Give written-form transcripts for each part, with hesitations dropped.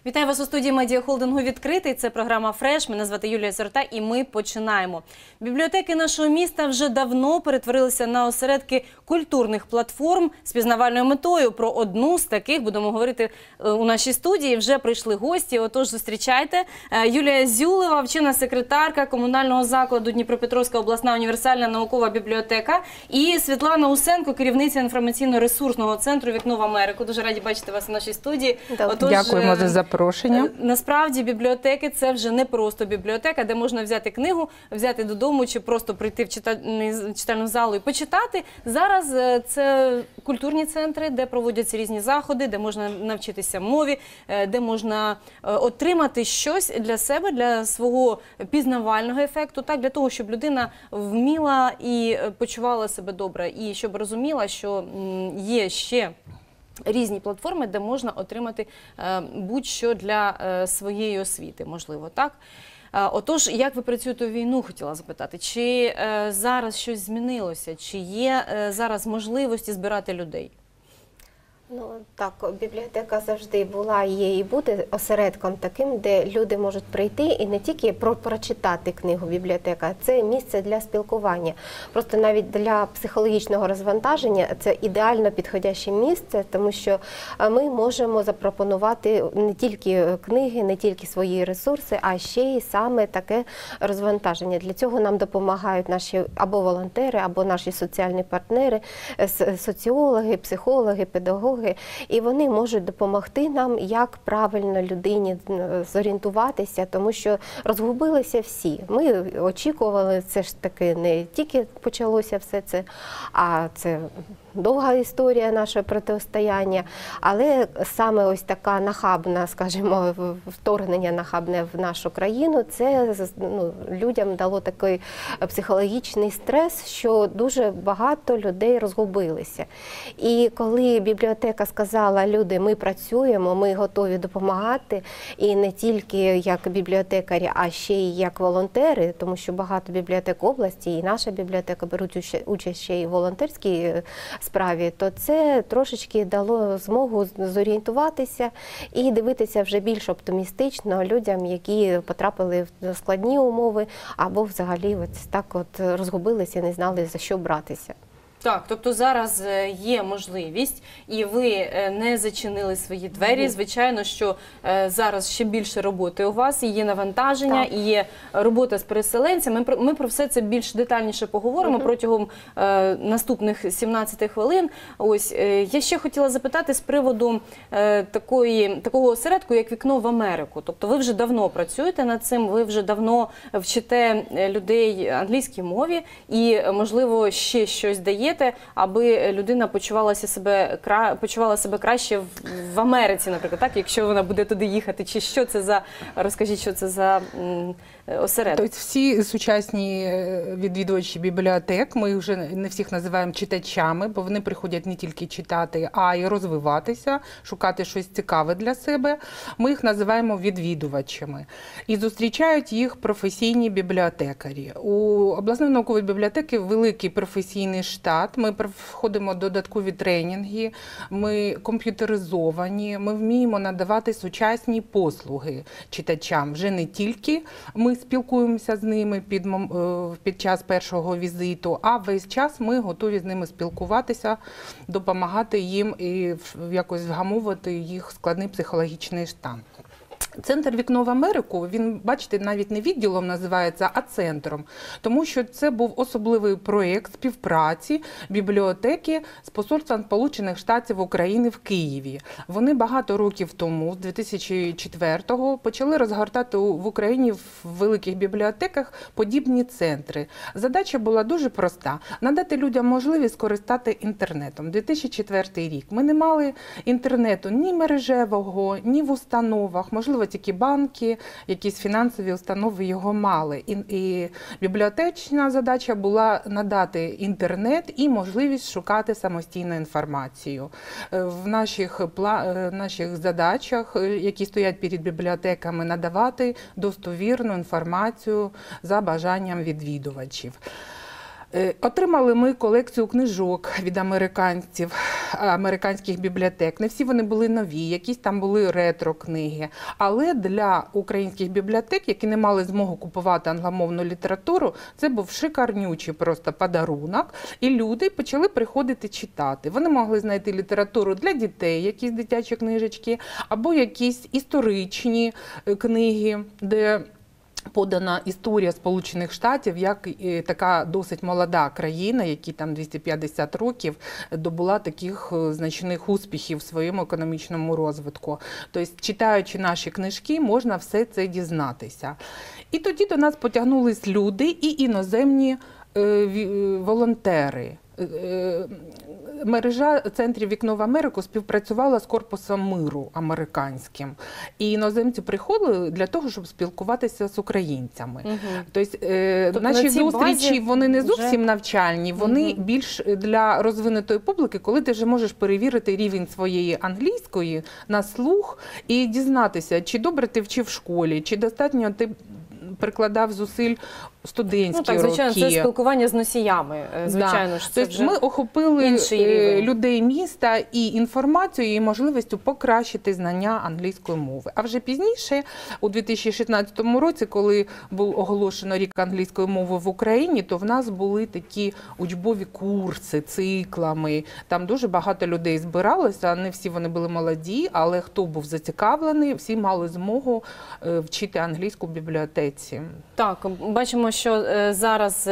Вітаю вас у студії медіахолдингу «Відкритий». Це програма «Фреш». Мене звати Юлія Сорота і ми починаємо. Бібліотеки нашого міста вже давно перетворилися на осередки культурних платформ з пізнавальною метою. Про одну з таких будемо говорити у нашій студії. Вже прийшли гості, отож зустрічайте. Юлія Зюлева, вчена секретарка комунального закладу Дніпропетровська обласна універсальна наукова бібліотека, і Світлана Усенко, керівниця інформаційно-ресурсного центру «Вікно в Америку». Дуже раді бачити вас у нашій студії. Дякуємо за запрошення. Насправді бібліотеки – це вже не просто бібліотека, де можна взяти книгу, взяти додому чи просто прийти в читальну залу і почитати. Зараз це культурні центри, де проводяться різні заходи, де можна навчитися мові, де можна отримати щось для себе, для свого пізнавального ефекту, так, для того, щоб людина вміла і почувала себе добре, і щоб розуміла, що є ще різні платформи, де можна отримати будь-що для своєї освіти, можливо, так? Отож, як ви працюєте у війну, хотіла запитати, чи зараз щось змінилося, чи є зараз можливості збирати людей? Ну, так, бібліотека завжди була, є і буде осередком таким, де люди можуть прийти і не тільки прочитати книгу бібліотека, це місце для спілкування. Просто навіть для психологічного розвантаження це ідеально підходяще місце, тому що ми можемо запропонувати не тільки книги, не тільки свої ресурси, а ще й саме таке розвантаження. Для цього нам допомагають наші або волонтери, або наші соціальні партнери, соціологи, психологи, педагоги. І вони можуть допомогти нам, як правильно людині зорієнтуватися, тому що розгубилися всі. Ми очікували, це ж таки не тільки почалося все це, а це довга історія нашого протистояння, але саме ось така нахабна, скажімо, вторгнення нахабне в нашу країну, це людям дало такий психологічний стрес, що дуже багато людей розгубилися. І коли бібліотека сказала, люди, ми працюємо, ми готові допомагати, і не тільки як бібліотекарі, а ще й як волонтери, тому що багато бібліотек області, і наша бібліотека беруть участь ще й в волонтерській справі, то це трошечки дало змогу зорієнтуватися і дивитися вже більш оптимістично людям, які потрапили в складні умови або взагалі ось так от розгубилися, не знали, за що братися. Так, тобто зараз є можливість, і ви не зачинили свої двері. Звичайно, що зараз ще більше роботи у вас, і є навантаження, і є робота з переселенцями. Ми про все це більш детальніше поговоримо протягом наступних 17 хвилин. Ось, я ще хотіла запитати з приводу такого осередку, як «Вікно в Америку». Тобто ви вже давно працюєте над цим, ви вже давно вчите людей англійській мові і, можливо, ще щось даєте, аби людина почувала себе краще в Америці, наприклад, так, якщо вона буде туди їхати, чи що це за, розкажіть, що це за осередок? Тобто всі сучасні відвідувачі бібліотек, ми вже не всіх називаємо читачами, бо вони приходять не тільки читати, а й розвиватися, шукати щось цікаве для себе. Ми їх називаємо відвідувачами. І зустрічають їх професійні бібліотекарі. У обласної наукової бібліотеки великий професійний штат. Ми входимо додаткові тренінги, ми комп'ютеризовані, ми вміємо надавати сучасні послуги читачам. Вже не тільки ми спілкуємося з ними під час першого візиту, а весь час ми готові з ними спілкуватися, допомагати їм і якось вгамовувати їх складний психологічний стан. Центр «Вікно в Америку», він, бачите, навіть не відділом називається, а центром. Тому що це був особливий проєкт співпраці бібліотеки з Посольством Сполучених Штатів України в Києві. Вони багато років тому, з 2004-го, почали розгортати в Україні в великих бібліотеках подібні центри. Задача була дуже проста – надати людям можливість скористати інтернетом. 2004 рік. Ми не мали інтернету ні мережевого, ні в установах, можливо, тільки банки, якісь фінансові установи його мали. І бібліотечна задача була надати інтернет і можливість шукати самостійну інформацію. В наших задачах, які стоять перед бібліотеками, надавати достовірну інформацію за бажанням відвідувачів. Отримали ми колекцію книжок від американців, американських бібліотек. Не всі вони були нові, якісь там були ретро-книги. Але для українських бібліотек, які не мали змогу купувати англомовну літературу, це був шикарнючий просто подарунок. І люди почали приходити читати. Вони могли знайти літературу для дітей, якісь дитячі книжечки, або якісь історичні книги, де подана історія Сполучених Штатів, як така досить молода країна, якій там 250 років, добула таких значних успіхів в своєму економічному розвитку. Тобто, читаючи наші книжки, можна все це дізнатися. І тоді до нас потягнулись люди і іноземні волонтери. Мережа центрів «Вікно в Америку» співпрацювала з Корпусом миру американським. І іноземці приходили для того, щоб спілкуватися з українцями. Тобто наші зустрічі, вони не зовсім навчальні, вони більш для розвинутої публіки, коли ти вже можеш перевірити рівень своєї англійської на слух і дізнатися, чи добре ти вчив в школі, чи достатньо ти прикладав зусиль студентські роки. Звичайно, це спілкування з носіями. Звичайно, що це тобто ми охопили людей міста і інформацією, і можливістю покращити знання англійської мови. А вже пізніше, у 2016 році, коли був оголошено рік англійської мови в Україні, то в нас були такі учбові курси, циклами. Там дуже багато людей збиралося, не всі вони були молоді, але хто був зацікавлений, всі мали змогу вчити англійську в бібліотеці. Так, бачимо, що зараз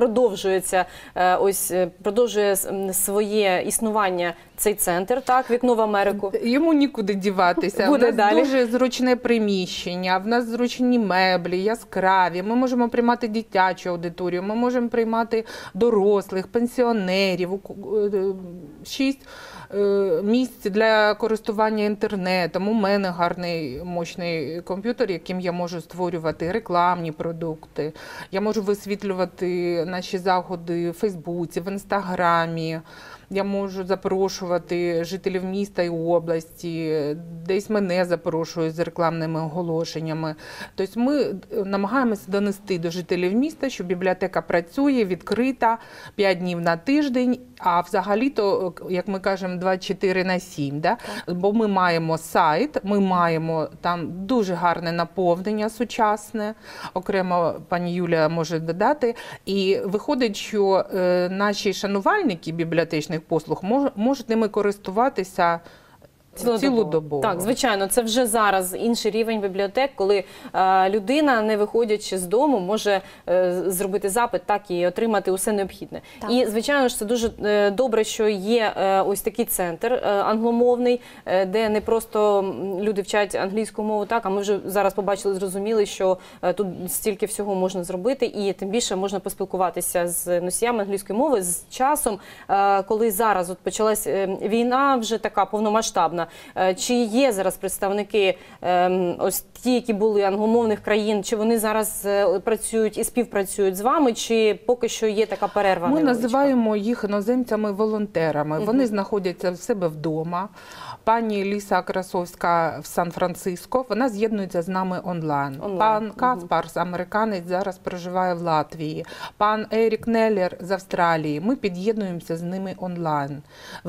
продовжує своє існування цей центр, так, «Вікно в Америку». Йому нікуди діватися. Буде в нас далі. дуже зручне приміщення, в нас зручні меблі, яскраві. Ми можемо приймати дитячу аудиторію, ми можемо приймати дорослих, пенсіонерів, 6 місць для користування інтернетом. У мене гарний, мощний комп'ютер, яким я можу створювати рекламні продукти. Я можу висвітлювати наші заходи в Фейсбуці, в Інстаграмі. Я можу запрошувати жителів міста і області, десь мене запрошують з рекламними оголошеннями. Тобто ми намагаємося донести до жителів міста, що бібліотека працює, відкрита 5 днів на тиждень, а взагалі-то, як ми кажемо, 24/7. Да? Бо ми маємо сайт, ми маємо там дуже гарне наповнення сучасне, окремо пані Юлія може додати. І виходить, що наші шанувальники бібліотечних послуг можуть ними користуватися цілодобово. Так, звичайно, це вже зараз інший рівень бібліотек, коли людина, не виходячи з дому, може зробити запит, так, і отримати усе необхідне. Так. І, звичайно ж, це дуже добре, що є ось такий центр англомовний, де не просто люди вчать англійську мову, так, а ми вже зараз побачили, зрозуміли, що тут стільки всього можна зробити, і тим більше можна поспілкуватися з носіями англійської мови. З часом, коли зараз от почалась війна вже така повномасштабна, чи є зараз представники, ось ті, які були англомовних країн, чи вони зараз працюють і співпрацюють з вами, чи поки що є така перерва? Ми невеличка? називаємо їх іноземцями-волонтерами. Вони знаходяться в себе вдома. Пані Ліса Красовська в Сан-Франциско, вона з'єднується з нами онлайн. Пан Каспарс, американець, зараз проживає в Латвії. Пан Ерік Неллер з Австралії. Ми під'єднуємося з ними онлайн. В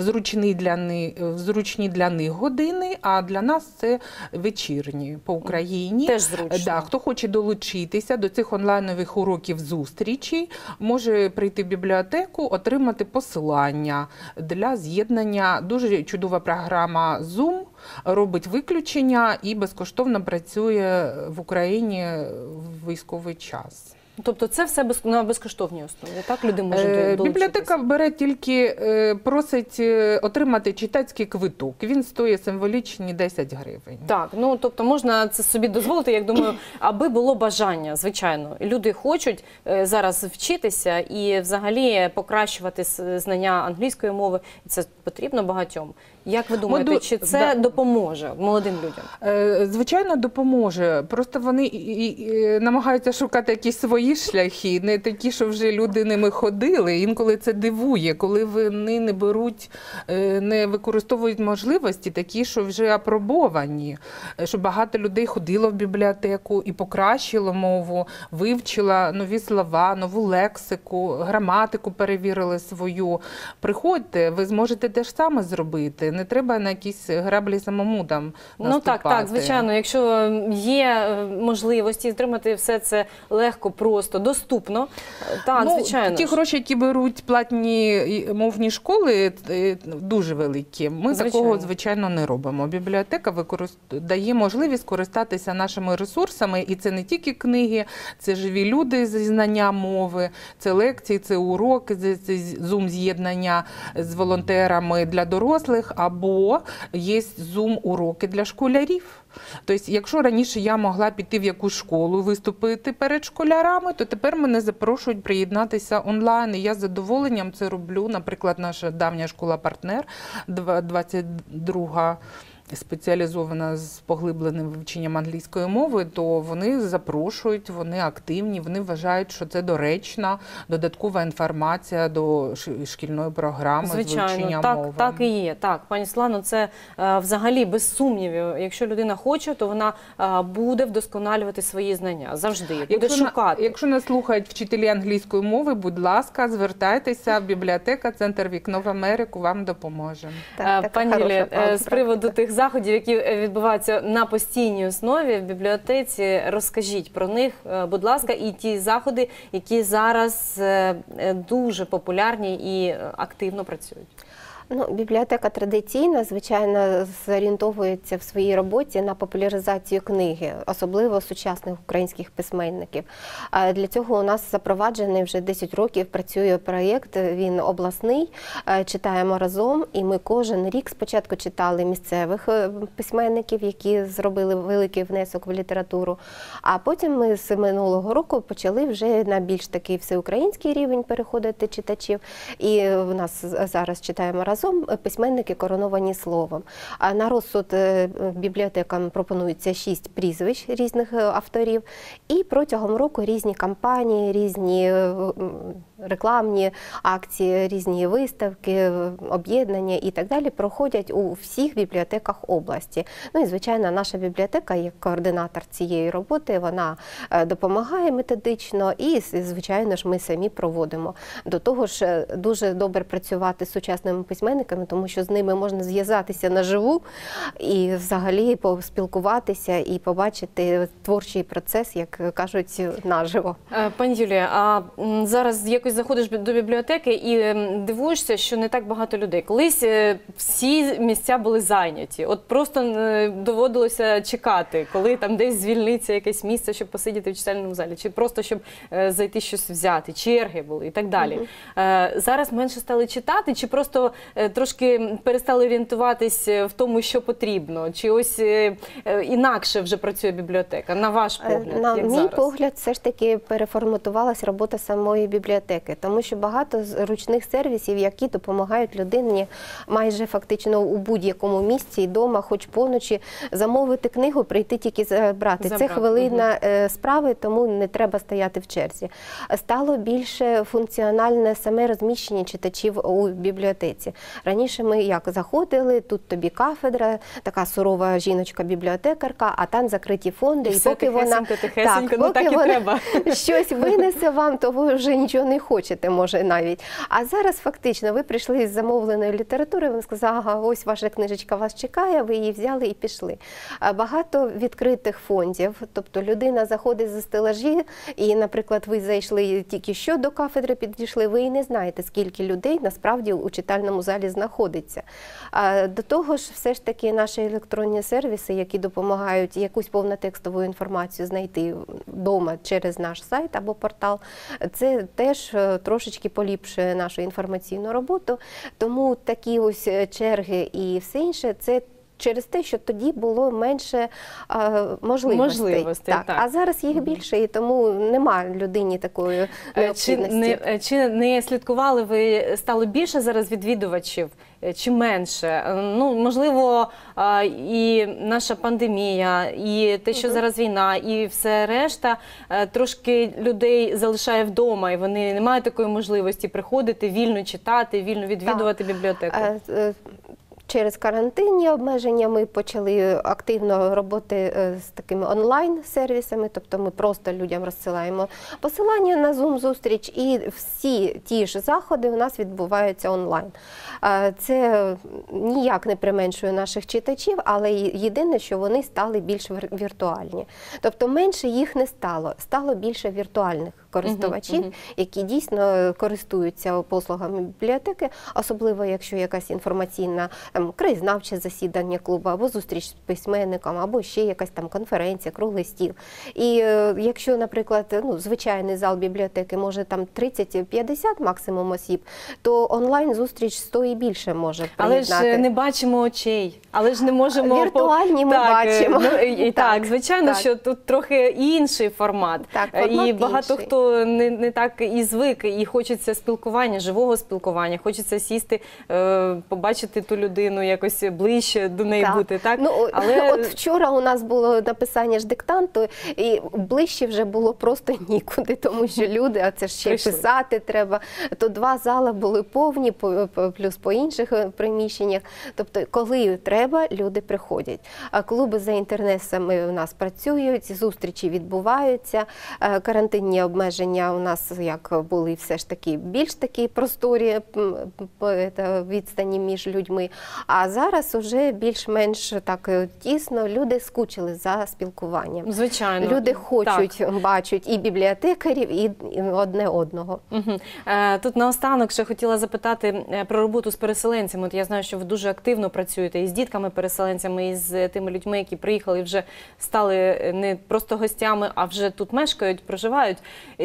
зручні для них години, а для нас це вечірні по Україні. Теж зручно. Да, хто хоче долучитися до цих онлайнових уроків зустрічі, може прийти в бібліотеку, отримати посилання для з'єднання. Дуже чудова програма Zoom, робить виключення і безкоштовно працює в Україні в військовий час. Тобто це все на безкоштовній основі, так? Люди можуть долучитися? Бібліотека бере тільки, просить отримати читацький квиток. Він стоїть символічні 10 гривень. Так, ну тобто можна це собі дозволити, як думаю, аби було бажання, звичайно. Люди хочуть зараз вчитися і взагалі покращувати знання англійської мови. Це потрібно багатьом. Як ви думаєте, чи це допоможе молодим людям? Звичайно, допоможе. Просто вони намагаються шукати якісь свої шляхи, не такі, що вже люди ними ходили. Інколи це дивує, коли вони не беруть, не використовують можливості такі, що вже апробовані. Що багато людей ходило в бібліотеку і покращило мову, вивчила нові слова, нову лексику, граматику перевірили свою. Приходьте, ви зможете те ж саме зробити. Не треба на якісь граблі самому там наступати. Ну так, звичайно. Якщо є можливості отримати все це легко, просто, доступно, так, звичайно. Ті гроші, які беруть платні мовні школи, дуже великі. Ми такого, звичайно, не робимо. Бібліотека дає можливість користатися нашими ресурсами, і це не тільки книги, це живі люди зі знанням мови, це лекції, це уроки, це зум-з'єднання з волонтерами для дорослих, або є зум-уроки для школярів. Тобто, якщо раніше я могла піти в якусь школу, виступити перед школярами, то тепер мене запрошують приєднатися онлайн, і я з задоволенням це роблю. Наприклад, наша давня школа-партнер, 22-га, спеціалізована з поглибленим вивченням англійської мови, то вони запрошують, вони активні, вони вважають, що це доречна додаткова інформація до шкільної програми з вивчення мови. Так і є. Так, пані Світлано, це взагалі без сумнівів. Якщо людина хоче, то вона буде вдосконалювати свої знання. Завжди. Буде шукати. Якщо нас слухають вчителі англійської мови, будь ласка, звертайтеся в бібліотека, Центр «Вікно в Америку» вам допоможе. Пані Юлія, з приводу тих заходів, які відбуваються на постійній основі в бібліотеці, розкажіть про них, будь ласка, і ті заходи, які зараз дуже популярні і активно працюють. Ну, бібліотека традиційна, звичайно, зорієнтовується в своїй роботі на популяризацію книги, особливо сучасних українських письменників. Для цього у нас запроваджений вже 10 років працює проєкт, він обласний, читаємо разом, і ми кожен рік спочатку читали місцевих письменників, які зробили великий внесок в літературу, а потім ми з минулого року почали вже на більш такий всеукраїнський рівень переходити читачів, і в нас зараз читаємо разом письменники короновані словом. А на розсуд бібліотекам пропонується 6 прізвищ різних авторів, і протягом року різні кампанії, різні рекламні акції, різні виставки, об'єднання і так далі проходять у всіх бібліотеках області. Ну і, звичайно, наша бібліотека, як координатор цієї роботи, вона допомагає методично і, звичайно ж, ми самі проводимо. До того ж, дуже добре працювати з сучасними письменниками, тому що з ними можна зв'язатися наживу і взагалі поспілкуватися і побачити творчий процес, як кажуть, наживо. Пані Юлія, а зараз якось заходиш до бібліотеки і дивуєшся, що не так багато людей. Колись всі місця були зайняті. От просто доводилося чекати, коли там десь звільниться якесь місце, щоб посидіти в читальному залі, чи просто щоб зайти щось взяти, черги були і так далі. Зараз менше стали читати, чи просто трошки перестали орієнтуватись в тому, що потрібно? Чи ось інакше вже працює бібліотека, на ваш погляд? На мій погляд, все ж таки переформатувалась робота самої бібліотеки, тому що багато ручних сервісів, які допомагають людині майже фактично у будь-якому місці і вдома, хоч поночі, замовити книгу, прийти тільки забрати. Це хвилина справи, тому не треба стояти в черзі. Стало більше функціональне саме розміщення читачів у бібліотеці. Раніше ми як заходили, тут тобі кафедра, така сурова жіночка-бібліотекарка, а там закриті фонди. І поки вона щось винесе вам, то ви вже нічого не хочете, може навіть. А зараз фактично ви прийшли з замовленої літератури, вони сказали, ага, ось ваша книжечка вас чекає, ви її взяли і пішли. Багато відкритих фондів, тобто людина заходить за стелажі, і, наприклад, ви зайшли тільки що до кафедри, підійшли, ви і не знаєте, скільки людей насправді у читальному залі знаходиться. До того ж, все ж таки наші електронні сервіси, які допомагають якусь повнотекстову інформацію знайти вдома через наш сайт або портал, це теж трошечки поліпшує нашу інформаційну роботу. Тому такі ось черги і все інше – це через те, що тоді було менше можливостей. Так. А зараз їх більше, і тому нема людині такої необхідності. Чи не слідкували ви, стало більше зараз відвідувачів, чи менше? Ну, можливо, і наша пандемія, і те, що зараз війна, і все решта, трошки людей залишає вдома, і вони не мають такої можливості приходити, вільно читати, вільно відвідувати бібліотеку. Через карантинні обмеження ми почали активно роботи з такими онлайн-сервісами, тобто ми просто людям розсилаємо посилання на Zoom-зустріч, і всі ті ж заходи у нас відбуваються онлайн. Це ніяк не применшує наших читачів, але єдине, що вони стали більш віртуальні. Тобто менше їх не стало, стало більше віртуальних користувачів, які дійсно користуються послугами бібліотеки, особливо якщо якась інформаційна краєзнавче засідання клубу, або зустріч з письменником, або ще якась там конференція, круглий стіл. І якщо, наприклад, звичайний зал бібліотеки може там 30-50 максимум осіб, то онлайн-зустріч 100 і більше може приєднати. Але ж не бачимо очей, але ж не можемо... Віртуальні ми бачимо. Так, звичайно, що тут трохи інший формат. І багато хто не так і звик, і хочеться спілкування, живого спілкування, хочеться сісти, побачити ту людину, якось ближче до неї бути, так? Але... От вчора у нас було написання ж диктанту, і ближче вже було просто нікуди, тому що люди, а це ж ще писати треба, то 2 зали були повні, плюс по інших приміщеннях. Тобто, коли треба, люди приходять. А клуби за інтернетами у нас працюють, зустрічі відбуваються, карантинні обмеження у нас як були все ж таки більш такі просторі відстані між людьми. А зараз вже більш-менш так тісно люди скучили за спілкуванням. Звичайно. Люди хочуть, бачать і бібліотекарів, і одне одного. Тут наостанок ще хотіла запитати про роботу з переселенцями. От я знаю, що ви дуже активно працюєте і з дітками-переселенцями, і з тими людьми, які приїхали і вже стали не просто гостями, а вже тут мешкають, проживають.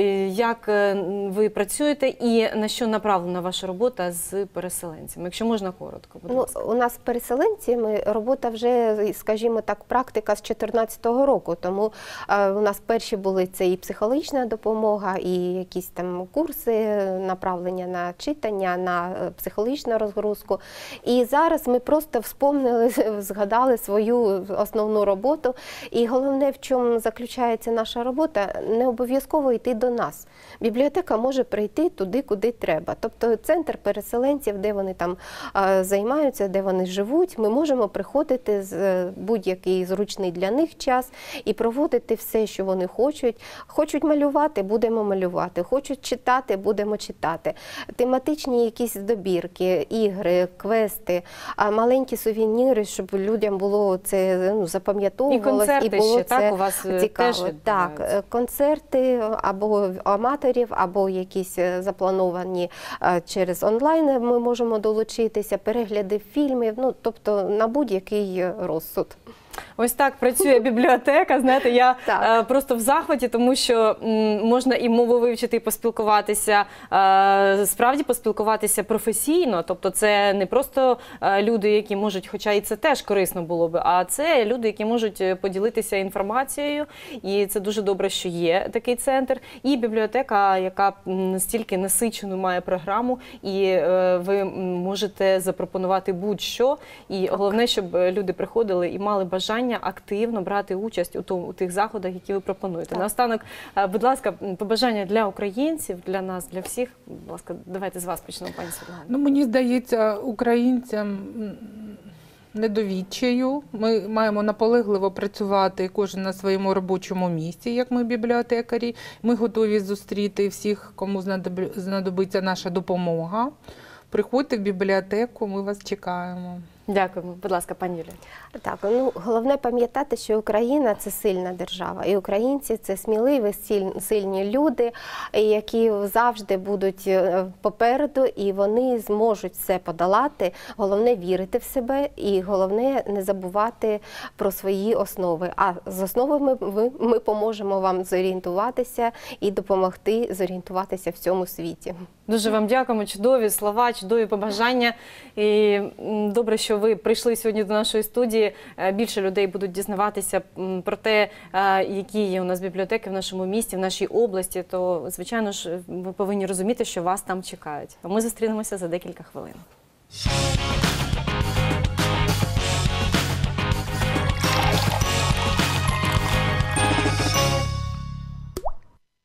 Як ви працюєте і на що направлена ваша робота з переселенцями? Якщо можна коротко, будь ласка. У нас з переселенцями робота вже, скажімо так, практика з 2014 року, тому у нас перші були це і психологічна допомога, і якісь там курси, направлення на читання, на психологічну розгрузку. І зараз ми просто вспомнили, згадали свою основну роботу. І головне, в чому заключається наша робота, не обов'язково йти до нас. Бібліотека може прийти туди, куди треба. Тобто центр переселенців, де вони там займаються, де вони живуть, ми можемо приходити з будь-який зручний для них час і проводити все, що вони хочуть. Хочуть малювати – будемо малювати. Хочуть читати – будемо читати. Тематичні якісь добірки, ігри, квести, маленькі сувеніри, щоб людям було це запам'ятовувалось. І було ще, це так, у вас цікаво. Теж так, концерти або аматорів, або якісь заплановані через онлайн ми можемо долучитися, перегляди фільмів, тобто на будь-який розсуд. Ось так працює бібліотека, знаєте, я просто в захваті, тому що можна і мову вивчити, і поспілкуватися, справді поспілкуватися професійно, тобто це не просто люди, які можуть, хоча і це теж корисно було би, а це люди, які можуть поділитися інформацією, і це дуже добре, що є такий центр, і бібліотека, яка настільки насичену має програму, і ви можете запропонувати будь-що, і головне, щоб люди приходили і мали бажання активно брати участь у тих заходах, які ви пропонуєте. Наостанок, будь ласка, побажання для українців, для нас, для всіх. Будь ласка, давайте з вас почнемо, пані Світлана. Мені здається, українцям не до відчаю. Ми маємо наполегливо працювати кожен на своєму робочому місці, як ми бібліотекарі. Ми готові зустріти всіх, кому знадобиться наша допомога. Приходьте в бібліотеку, ми вас чекаємо. Дякуємо. Будь ласка, пані Юлія. Так, головне пам'ятати, що Україна – це сильна держава. І українці – це сміливі, сильні люди, які завжди будуть попереду, і вони зможуть все подолати. Головне – вірити в себе, і головне – не забувати про свої основи. А з основами ми поможемо вам зорієнтуватися і допомогти зорієнтуватися в цьому світі. Дуже вам дякуємо, чудові слова, чудові побажання. І добре, що ви прийшли сьогодні до нашої студії. Більше людей будуть дізнаватися про те, які є у нас бібліотеки в нашому місті, в нашій області. То, звичайно ж, ви повинні розуміти, що вас там чекають. А ми зустрінемося за декілька хвилин.